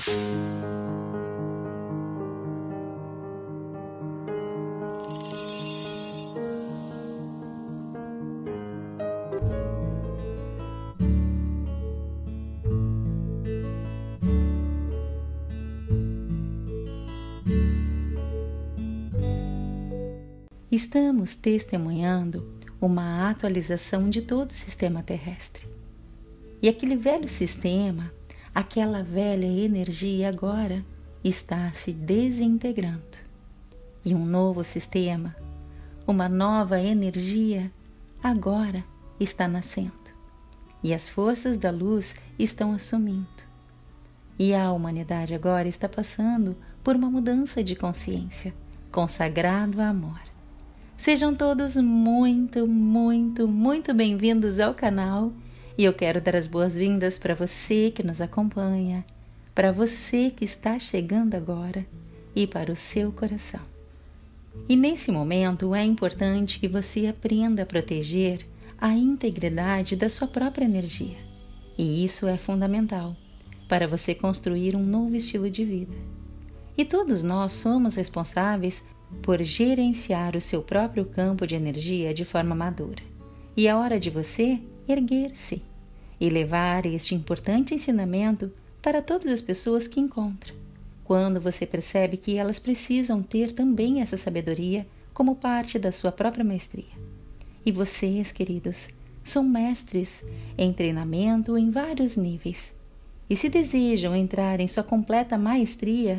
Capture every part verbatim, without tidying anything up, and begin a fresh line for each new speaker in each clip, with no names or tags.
Estamos testemunhando uma atualização de todo o sistema terrestre. E aquele velho sistema, aquela velha energia agora está se desintegrando. E um novo sistema, uma nova energia agora está nascendo. E as forças da luz estão assumindo. E a humanidade agora está passando por uma mudança de consciência, consagrado a amor. Sejam todos muito, muito, muito bem-vindos ao canal e eu quero dar as boas-vindas para você que nos acompanha, para você que está chegando agora e para o seu coração. E nesse momento é importante que você aprenda a proteger a integridade da sua própria energia. E isso é fundamental para você construir um novo estilo de vida. E todos nós somos responsáveis por gerenciar o seu próprio campo de energia de forma madura. E é hora de você erguer-se e levar este importante ensinamento para todas as pessoas que encontra, quando você percebe que elas precisam ter também essa sabedoria como parte da sua própria maestria. E vocês, queridos, são mestres em treinamento em vários níveis. E se desejam entrar em sua completa maestria,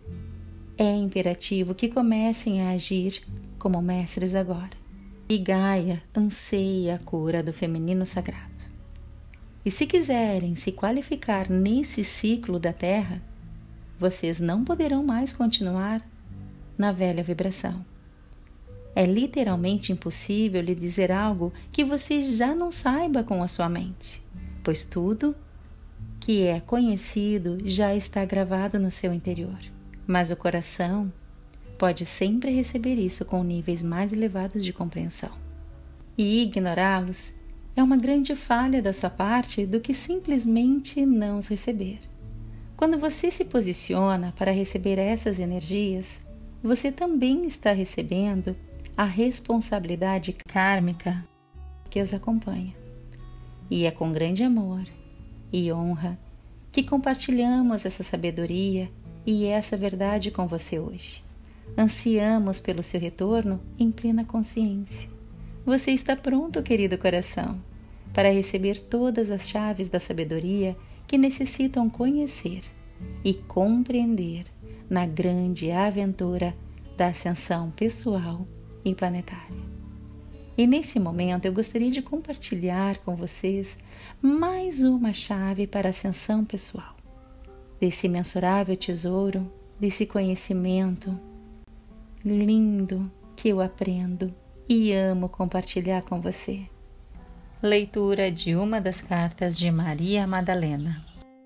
é imperativo que comecem a agir como mestres agora. E Gaia anseia a cura do feminino sagrado. E se quiserem se qualificar nesse ciclo da Terra, vocês não poderão mais continuar na velha vibração. É literalmente impossível lhe dizer algo que você já não saiba com a sua mente, pois tudo que é conhecido já está gravado no seu interior. Mas o coração pode sempre receber isso com níveis mais elevados de compreensão. E ignorá-los é uma grande falha da sua parte do que simplesmente não os receber. Quando você se posiciona para receber essas energias, você também está recebendo a responsabilidade kármica que as acompanha. E é com grande amor e honra que compartilhamos essa sabedoria e essa verdade com você hoje. Ansiamos pelo seu retorno em plena consciência. Você está pronto, querido coração, para receber todas as chaves da sabedoria que necessitam conhecer e compreender na grande aventura da ascensão pessoal e planetária. E nesse momento eu gostaria de compartilhar com vocês mais uma chave para a ascensão pessoal. Desse imensurável tesouro, desse conhecimento lindo que eu aprendo e amo compartilhar com você. Leitura de uma das cartas de Maria Madalena.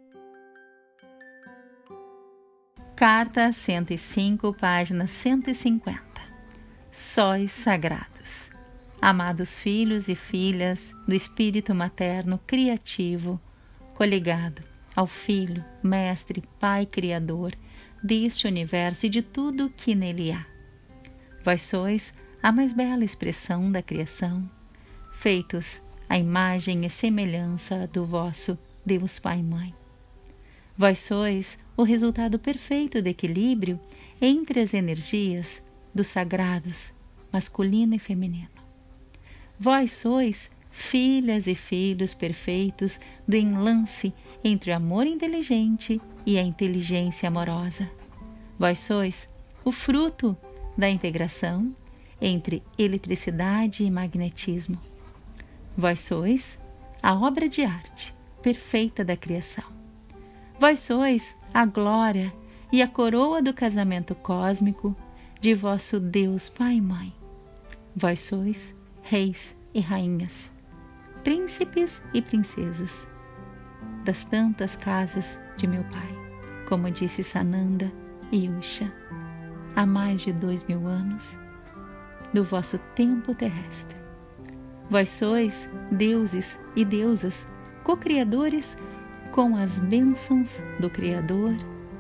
Carta cento e cinco, página cento e cinquenta. Sóis sagrados. Amados filhos e filhas do Espírito materno criativo, coligado ao Filho, Mestre, Pai Criador deste universo e de tudo que nele há. Vós sois a mais bela expressão da criação, feitos à imagem e semelhança do vosso Deus Pai e Mãe. Vós sois o resultado perfeito do equilíbrio entre as energias dos sagrados, masculino e feminino. Vós sois filhas e filhos perfeitos do enlace entre o amor inteligente e a inteligência amorosa. Vós sois o fruto da integração entre eletricidade e magnetismo. Vós sois a obra de arte perfeita da criação. Vós sois a glória e a coroa do casamento cósmico de vosso Deus Pai e Mãe. Vós sois reis e rainhas, príncipes e princesas das tantas casas de meu Pai, como disse Sananda e Usha, há mais de dois mil anos, do vosso tempo terrestre. Vós sois deuses e deusas, co-criadores com as bênçãos do Criador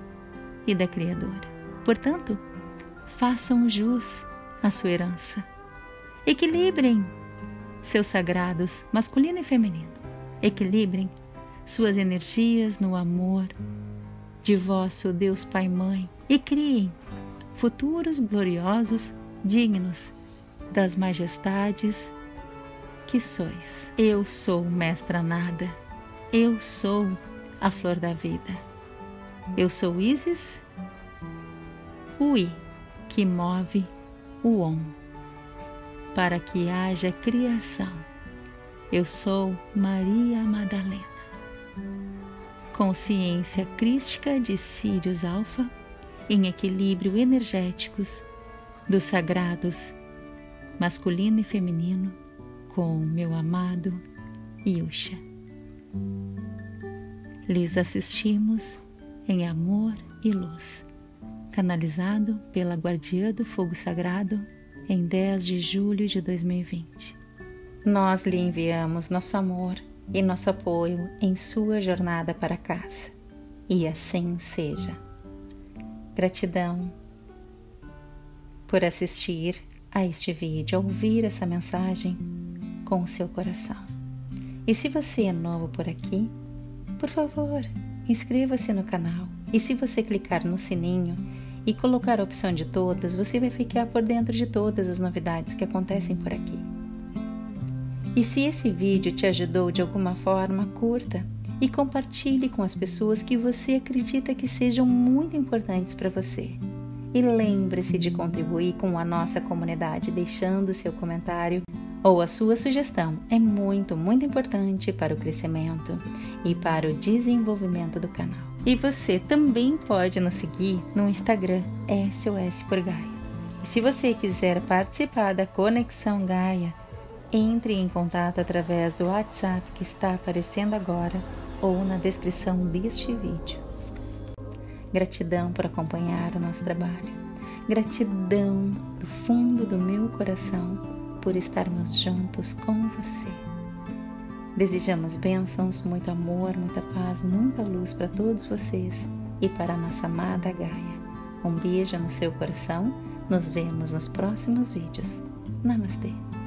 e da Criadora. Portanto, façam jus à sua herança. Equilibrem seus sagrados masculino e feminino. Equilibrem suas energias no amor de vosso Deus Pai e Mãe e criem futuros gloriosos, dignos das majestades que sois. Eu sou Mestra Nada. Eu sou a flor da vida. Eu sou Isis, o I, que move o Om, para que haja criação. Eu sou Maria Madalena, consciência crística de Sírios Alfa, em equilíbrio energéticos dos sagrados masculino e feminino com meu amado Yusha. Lhes assistimos em amor e luz, canalizado pela Guardiã do Fogo Sagrado em dez de julho de dois mil e vinte. Nós lhe enviamos nosso amor e nosso apoio em sua jornada para casa. E assim seja. Gratidão por assistir a este vídeo, ouvir essa mensagem com o seu coração. E se você é novo por aqui, por favor, inscreva-se no canal. E se você clicar no sininho e colocar a opção de todas, você vai ficar por dentro de todas as novidades que acontecem por aqui. E se esse vídeo te ajudou de alguma forma, curta e compartilhe com as pessoas que você acredita que sejam muito importantes para você. E lembre-se de contribuir com a nossa comunidade deixando seu comentário ou a sua sugestão. É muito, muito importante para o crescimento e para o desenvolvimento do canal. E você também pode nos seguir no Instagram S O S por Gaia. E se você quiser participar da Conexão Gaia, entre em contato através do WhatsApp que está aparecendo agora ou na descrição deste vídeo. Gratidão por acompanhar o nosso trabalho. Gratidão do fundo do meu coração por estarmos juntos com você. Desejamos bênçãos, muito amor, muita paz, muita luz para todos vocês e para a nossa amada Gaia. Um beijo no seu coração. Nos vemos nos próximos vídeos. Namastê!